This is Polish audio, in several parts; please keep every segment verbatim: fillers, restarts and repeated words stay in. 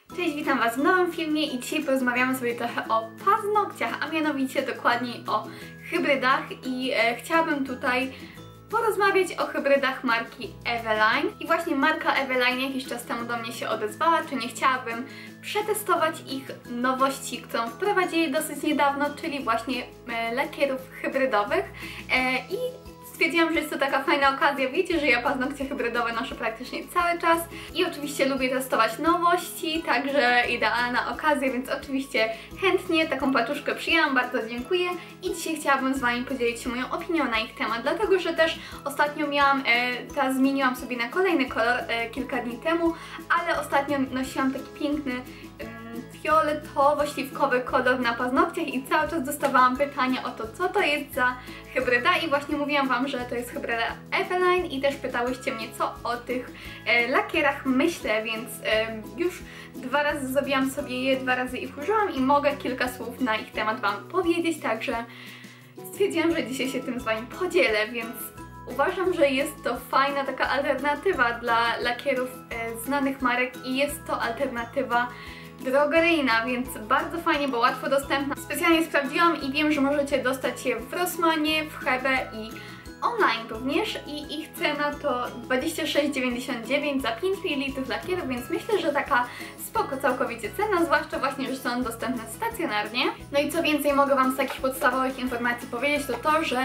Cześć, witam Was w nowym filmie i dzisiaj porozmawiamy sobie trochę o paznokciach, a mianowicie dokładniej o hybrydach i e, chciałabym tutaj porozmawiać o hybrydach marki Eveline. I właśnie marka Eveline jakiś czas temu do mnie się odezwała, czy nie chciałabym przetestować ich nowości, którą wprowadzili dosyć niedawno, czyli właśnie e, lakierów hybrydowych e, i stwierdziłam, że jest to taka fajna okazja. Wiecie, że ja paznokcie hybrydowe noszę praktycznie cały czas i oczywiście lubię testować nowości, także idealna okazja, więc oczywiście chętnie taką paczuszkę przyjęłam, bardzo dziękuję i dzisiaj chciałabym z Wami podzielić się moją opinią na ich temat, dlatego że też ostatnio miałam, e, teraz zmieniłam sobie na kolejny kolor e, kilka dni temu, ale ostatnio nosiłam taki piękny fioletowo-śliwkowy kolor na paznokciach i cały czas dostawałam pytania o to, co to jest za hybryda i właśnie mówiłam Wam, że to jest hybryda Eveline i też pytałyście mnie, co o tych e, lakierach myślę, więc e, już dwa razy zrobiłam sobie je, dwa razy ich użyłam i mogę kilka słów na ich temat Wam powiedzieć, także stwierdziłam, że dzisiaj się tym z Wami podzielę, więc uważam, że jest to fajna taka alternatywa dla lakierów e, znanych marek i jest to alternatywa drogeryjna, więc bardzo fajnie, bo łatwo dostępna. Specjalnie sprawdziłam i wiem, że możecie dostać je w Rossmanie, w Hebe i online również i ich cena to dwadzieścia sześć dziewięćdziesiąt dziewięć za pięć mililitrów lakieru, więc myślę, że taka spoko całkowicie cena, zwłaszcza właśnie, że są dostępne stacjonarnie. No i co więcej mogę Wam z takich podstawowych informacji powiedzieć, to to, że e,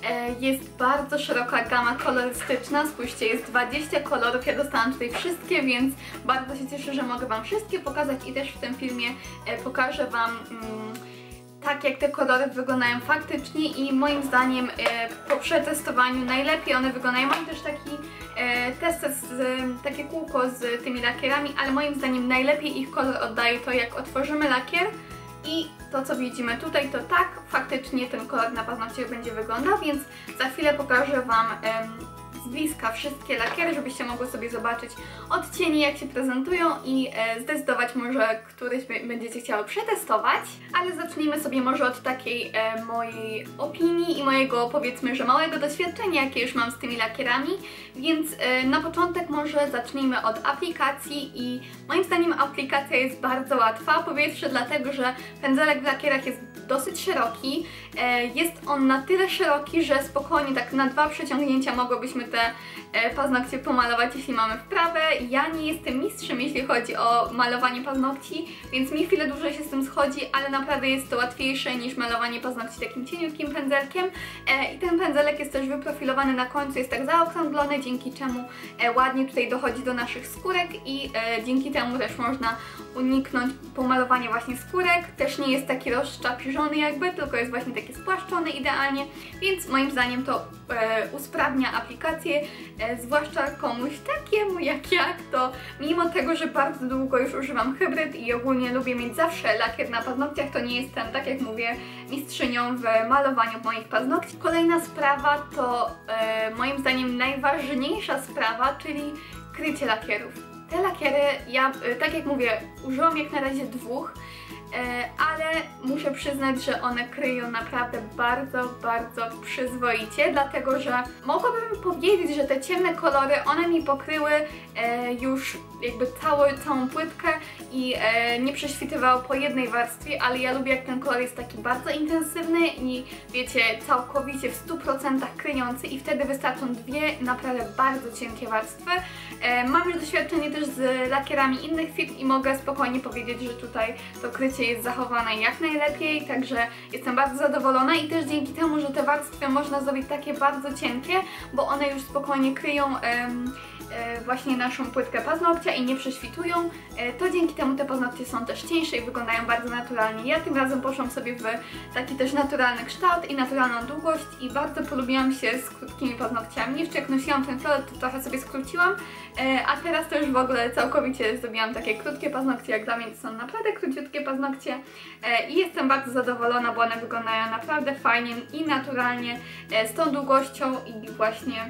jest bardzo szeroka gama kolorystyczna. Spójrzcie, jest dwadzieścia kolorów, ja dostałam tutaj wszystkie, więc bardzo się cieszę, że mogę Wam wszystkie pokazać i też w tym filmie e, pokażę Wam mm, tak jak te kolory wyglądają faktycznie i moim zdaniem e, po przetestowaniu najlepiej one wyglądają. Mam też taki e, test, z, takie kółko z tymi lakierami, ale moim zdaniem najlepiej ich kolor oddaje to, jak otworzymy lakier i to, co widzimy tutaj, to tak faktycznie ten kolor na paznokciach będzie wyglądał, więc za chwilę pokażę Wam e, z bliska wszystkie lakiery, żebyście mogły sobie zobaczyć odcienie, jak się prezentują i e, zdecydować może, któryś będziecie chciały przetestować. Ale zacznijmy sobie może od takiej e, mojej opinii i mojego, powiedzmy, że małego doświadczenia, jakie już mam z tymi lakierami, więc e, na początek może zacznijmy od aplikacji i moim zdaniem aplikacja jest bardzo łatwa, po pierwsze dlatego, że pędzelek w lakierach jest dosyć szeroki, e, jest on na tyle szeroki, że spokojnie tak na dwa przeciągnięcia mogłybyśmy te e, paznokcie pomalować, jeśli mamy wprawę. Ja nie jestem mistrzem, jeśli chodzi o malowanie paznokci, więc mi chwilę dłużej się z tym schodzi, ale naprawdę jest to łatwiejsze niż malowanie paznokci takim cieniutkim pędzelkiem. E, I ten pędzelek jest też wyprofilowany na końcu, jest tak zaokrąglony, dzięki czemu e, ładnie tutaj dochodzi do naszych skórek i e, dzięki temu też można uniknąć pomalowania właśnie skórek. Też nie jest taki rozszczapiżony jakby, tylko jest właśnie taki spłaszczony idealnie, więc moim zdaniem to e, usprawnia aplikację, e, zwłaszcza komuś takiemu jak ja, to mimo tego, że bardzo długo już używam hybryd i ogólnie lubię mieć zawsze lakier na paznokciach, to nie jestem, tak jak mówię, mistrzynią w malowaniu moich paznokci. Kolejna sprawa to e, moim zdaniem najważniejsza sprawa, czyli krycie lakierów. Te lakiery, ja tak jak mówię, użyłam jak na razie dwóch, ale muszę przyznać, że one kryją naprawdę bardzo, bardzo przyzwoicie, dlatego że mogłabym powiedzieć, że te ciemne kolory, one mi pokryły już jakby całą, całą płytkę i nie prześwitywało po jednej warstwie, ale ja lubię, jak ten kolor jest taki bardzo intensywny i wiecie, całkowicie w stu procentach kryjący i wtedy wystarczą dwie naprawdę bardzo cienkie warstwy. Mam już doświadczenie też z lakierami innych firm i mogę spokojnie powiedzieć, że tutaj to krycie jest zachowane jak najlepiej, także jestem bardzo zadowolona i też dzięki temu, że te warstwy można zrobić takie bardzo cienkie, bo one już spokojnie kryją um, właśnie naszą płytkę paznokcia i nie prześwitują, to dzięki temu te paznokcie są też cieńsze i wyglądają bardzo naturalnie. Ja tym razem poszłam sobie w taki też naturalny kształt i naturalną długość i bardzo polubiłam się z krótkimi paznokciami. Jeszcze jak nosiłam ten fiolet, to trochę sobie skróciłam, a teraz to już w ogóle całkowicie zrobiłam takie krótkie paznokcie, jak dla mnie to są naprawdę króciutkie paznokcie i jestem bardzo zadowolona, bo one wyglądają naprawdę fajnie i naturalnie z tą długością i właśnie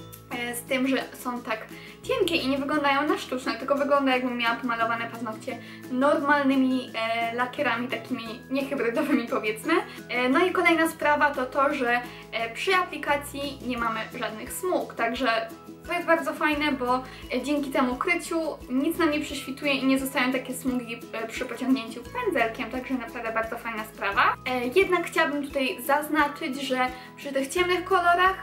z tym, że są tak cienkie i nie wyglądają na sztuczne, tylko wygląda, jakbym miała pomalowane paznokcie normalnymi e, lakierami, takimi niehybrydowymi powiedzmy. E, no i kolejna sprawa to to, że e, przy aplikacji nie mamy żadnych smug, także To jest bardzo fajne, bo dzięki temu kryciu nic nam nie prześwituje i nie zostają takie smugi przy pociągnięciu pędzelkiem, także naprawdę bardzo fajna sprawa. Jednak chciałabym tutaj zaznaczyć, że przy tych ciemnych kolorach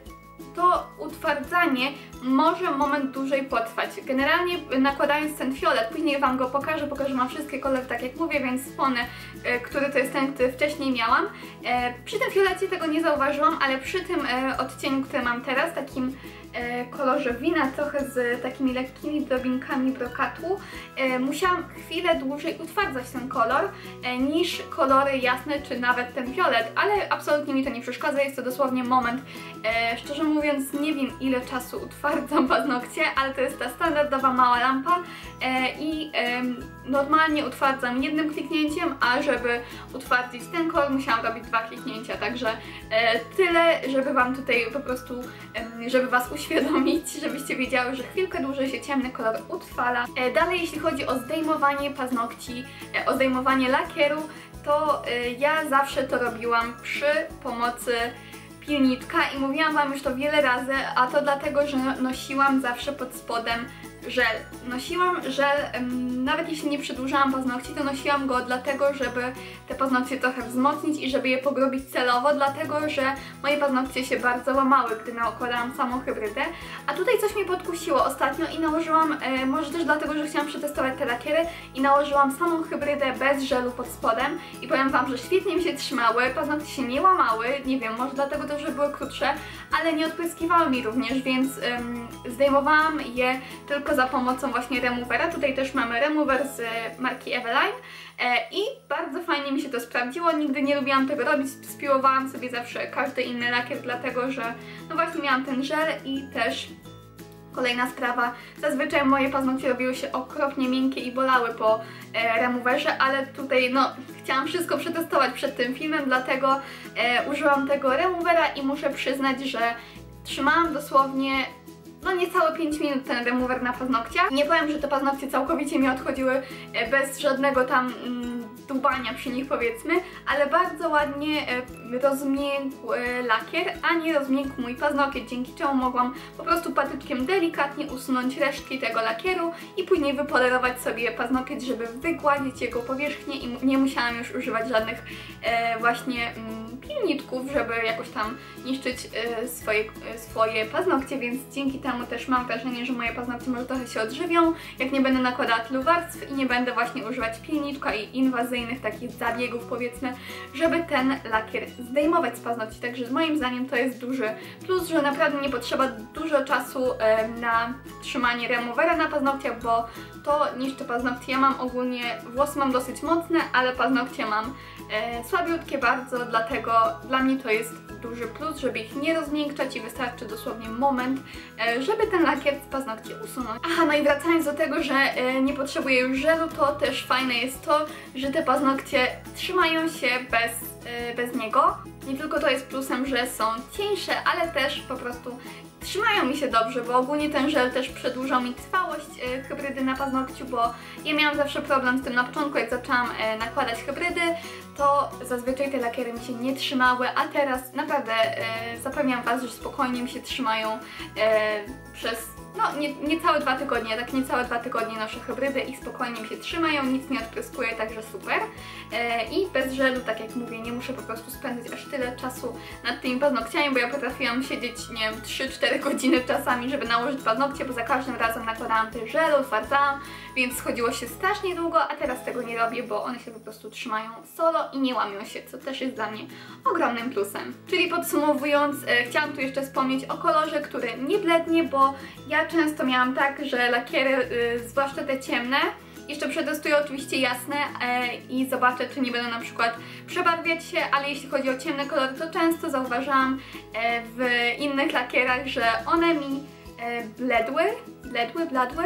to utwardzanie może moment dłużej potrwać. Generalnie nakładając ten fiolet, później Wam go pokażę, pokażę Wam wszystkie kolory, tak jak mówię, więc wspomnę, e, który to jest ten, który wcześniej miałam. E, przy tym fiolecie tego nie zauważyłam, ale przy tym e, odcieniu, który mam teraz, takim e, kolorze wina, trochę z takimi lekkimi drobinkami brokatu, e, musiałam chwilę dłużej utwardzać ten kolor e, niż kolory jasne, czy nawet ten fiolet, ale absolutnie mi to nie przeszkadza, jest to dosłownie moment. E, szczerze mówiąc, nie wiem, ile czasu utwardzam paznokcie, ale to jest ta standardowa mała lampa e, i e, normalnie utwardzam jednym kliknięciem, a żeby utwardzić ten kolor, musiałam robić dwa kliknięcia, także e, tyle, żeby Wam tutaj po prostu, e, żeby Was uświadomić, żebyście wiedziały, że chwilkę dłużej się ciemny kolor utrwala. E, dalej, jeśli chodzi o zdejmowanie paznokci, e, o zdejmowanie lakieru, to e, ja zawsze to robiłam przy pomocy pilniczka i mówiłam Wam już to wiele razy, a to dlatego, że nosiłam zawsze pod spodem żel. Nosiłam żel, nawet jeśli nie przedłużałam paznokci, to nosiłam go dlatego, żeby te paznokcie trochę wzmocnić i żeby je pogrubić celowo, dlatego, że moje paznokcie się bardzo łamały, gdy nakładałam samą hybrydę. A tutaj coś mnie podkusiło ostatnio i nałożyłam, e, może też dlatego, że chciałam przetestować te lakiery i nałożyłam samą hybrydę bez żelu pod spodem i powiem Wam, że świetnie mi się trzymały, paznokcie się nie łamały, nie wiem, może dlatego też, że były krótsze, ale nie odpryskiwały mi również, więc ym, zdejmowałam je tylko za pomocą właśnie removera. Tutaj też mamy remover z marki Eveline e, i bardzo fajnie mi się to sprawdziło. Nigdy nie lubiłam tego robić, spiłowałam sobie zawsze każdy inny lakier, dlatego że no właśnie miałam ten żel i też kolejna sprawa, zazwyczaj moje paznokcie robiły się okropnie miękkie i bolały po e, removerze, ale tutaj no chciałam wszystko przetestować przed tym filmem, dlatego e, użyłam tego removera i muszę przyznać, że trzymałam dosłownie no niecałe pięć minut ten remover na paznokciach. Nie powiem, że te paznokcie całkowicie mi odchodziły bez żadnego tam mm, dłubania przy nich, powiedzmy, ale bardzo ładnie e, rozmiękł e, lakier, a nie rozmiękł mój paznokieć, dzięki czemu mogłam po prostu patyczkiem delikatnie usunąć resztki tego lakieru i później wypolerować sobie paznokieć, żeby wygładzić jego powierzchnię i nie musiałam już używać żadnych e, właśnie mm, pilniczków, żeby jakoś tam niszczyć e, swoje, e, swoje paznokcie, więc dzięki temu też mam wrażenie, że moje paznokcie może trochę się odżywią, jak nie będę nakładała tylu warstw i nie będę właśnie używać pilniczka i inwazyjnych takich zabiegów, powiedzmy, żeby ten lakier zdejmować z paznokci. Także moim zdaniem to jest duży plus, że naprawdę nie potrzeba dużo czasu e, na trzymanie removera na paznokciach, bo to niszczy paznokcie. Ja mam ogólnie, włosy mam dosyć mocne, ale paznokcie mam e, słabiutkie bardzo, dlatego dla mnie to jest duży plus, żeby ich nie rozmiękczać i wystarczy dosłownie moment, e, żeby ten lakier z paznokci usunąć. Aha, no i wracając do tego, że e, nie potrzebuję już żelu, to też fajne jest to, że te paznokcie trzymają się bez, e, bez niego. Nie tylko to jest plusem, że są cieńsze, ale też po prostu trzymają mi się dobrze, bo ogólnie ten żel też przedłużał mi trwałość e, hybrydy na paznokciu, bo ja miałam zawsze problem z tym na początku, jak zaczęłam e, nakładać hybrydy, to zazwyczaj te lakiery mi się nie trzymały, a teraz naprawdę e, zapewniam Was, że spokojnie mi się trzymają e, przez no nie, niecałe dwa tygodnie, tak niecałe dwa tygodnie noszę hybrydy i spokojnie mi się trzymają, nic nie odpryskuje, także super. E, I bez żelu, tak jak mówię, nie muszę po prostu spędzać aż tyle czasu nad tymi paznokciami, bo ja potrafiłam siedzieć, nie wiem, trzy cztery godziny czasami, żeby nałożyć paznokcie, bo za każdym razem nakładałam też żel, utwardzałam, więc schodziło się strasznie długo, a teraz tego nie robię, bo one się po prostu trzymają solo i nie łamią się, co też jest dla mnie ogromnym plusem. Czyli podsumowując, e, chciałam tu jeszcze wspomnieć o kolorze, który nie blednie, bo ja często miałam tak, że lakiery, y, zwłaszcza te ciemne, jeszcze przetestuję oczywiście jasne e, i zobaczę, czy nie będą na przykład przebarwiać się, ale jeśli chodzi o ciemne kolory, to często zauważałam e, w innych lakierach, że one mi e, bledły, bledły, bladły,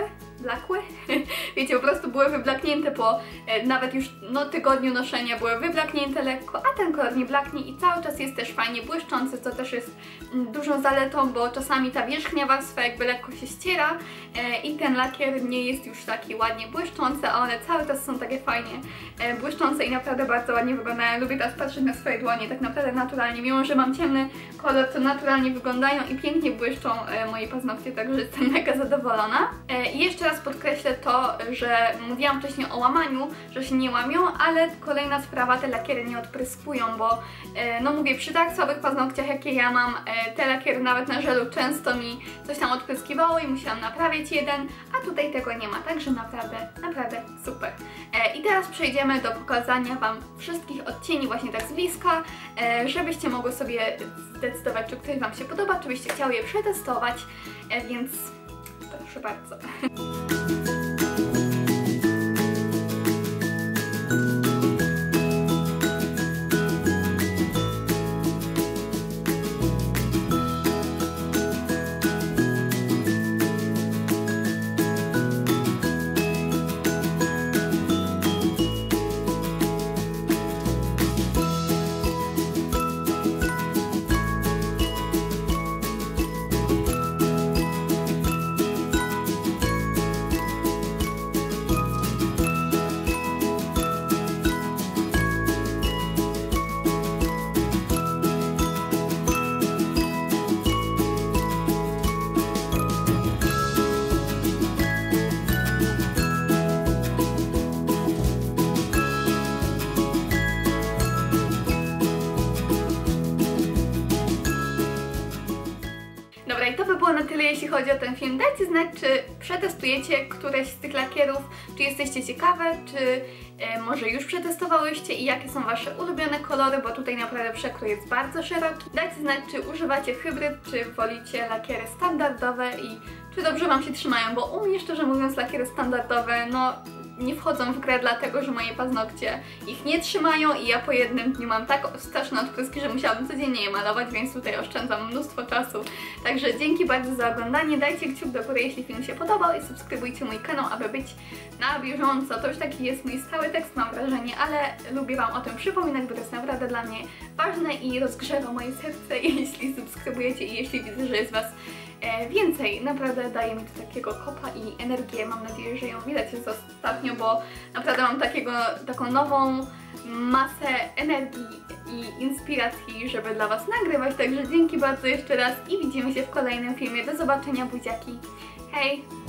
wyblakłe. Wiecie, po prostu były wyblaknięte po e, nawet już no, tygodniu noszenia, były wyblaknięte lekko, a ten kolor nie blaknie i cały czas jest też fajnie błyszczący, co też jest m, dużą zaletą, bo czasami ta wierzchnia warstwa jakby lekko się ściera e, i ten lakier nie jest już taki ładnie błyszczący, a one cały czas są takie fajnie e, błyszczące i naprawdę bardzo ładnie wyglądają. Lubię teraz patrzeć na swoje dłonie, tak naprawdę naturalnie, mimo że mam ciemny kolor, to naturalnie wyglądają i pięknie błyszczą e, moje paznokcie, także jestem mega zadowolona. E, I jeszcze raz podkreślę to, że mówiłam wcześniej o łamaniu, że się nie łamią, ale kolejna sprawa, te lakiery nie odpryskują, bo e, no mówię, przy tak słabych paznokciach jakie ja mam, e, te lakiery nawet na żelu często mi coś tam odpryskiwało i musiałam naprawić jeden, a tutaj tego nie ma, także naprawdę, naprawdę super. E, I teraz przejdziemy do pokazania Wam wszystkich odcieni właśnie tak z bliska, e, żebyście mogły sobie zdecydować, czy któryś Wam się podoba, czy byście chciały je przetestować, e, więc proszę bardzo. Dobra, i to by było na tyle, jeśli chodzi o ten film. Dajcie znać, czy przetestujecie któreś z tych lakierów, czy jesteście ciekawe, czy e, może już przetestowałyście i jakie są Wasze ulubione kolory, bo tutaj naprawdę przekrój jest bardzo szeroki. Dajcie znać, czy używacie hybryd, czy wolicie lakiery standardowe i czy dobrze Wam się trzymają, bo u mnie, szczerze mówiąc, lakiery standardowe, no nie wchodzą w grę, dlatego że moje paznokcie ich nie trzymają i ja po jednym dniu mam tak straszne odpryski, że musiałabym codziennie je malować, więc tutaj oszczędzam mnóstwo czasu. Także dzięki bardzo za oglądanie, dajcie kciuk do góry, jeśli film się podobał i subskrybujcie mój kanał, aby być na bieżąco. To już taki jest mój stały tekst, mam wrażenie, ale lubię Wam o tym przypominać, bo to jest naprawdę dla mnie ważne i rozgrzewa moje serce, jeśli subskrybujecie i jeśli widzę, że jest Was więcej. Naprawdę daje mi to takiego kopa i energię. Mam nadzieję, że ją widać jest ostatnio, bo naprawdę mam takiego, taką nową masę energii i inspiracji, żeby dla Was nagrywać. Także dzięki bardzo jeszcze raz i widzimy się w kolejnym filmie. Do zobaczenia, buziaki. Hej!